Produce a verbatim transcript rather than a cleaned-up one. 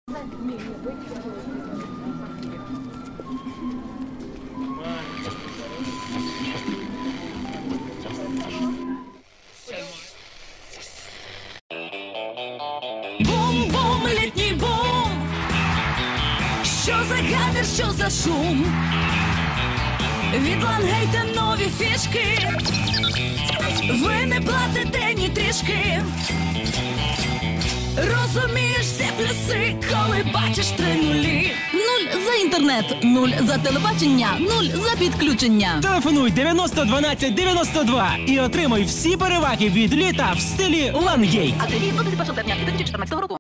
Бум-бум, літній бум. Що за гамір, що за шум? Від Лангейта нові фішки. Ви не платите ні трішки. Розумієш всі плюси, коли бачиш три нулі. Нуль за інтернет, нуль за телебачення, нуль за підключення. Телефонуй дев'яносто дванадцять дев'яносто два і отримуй всі переваги від літа в стилі Лангейт. А це від двадцять першого серпня дві тисячі чотирнадцятого року.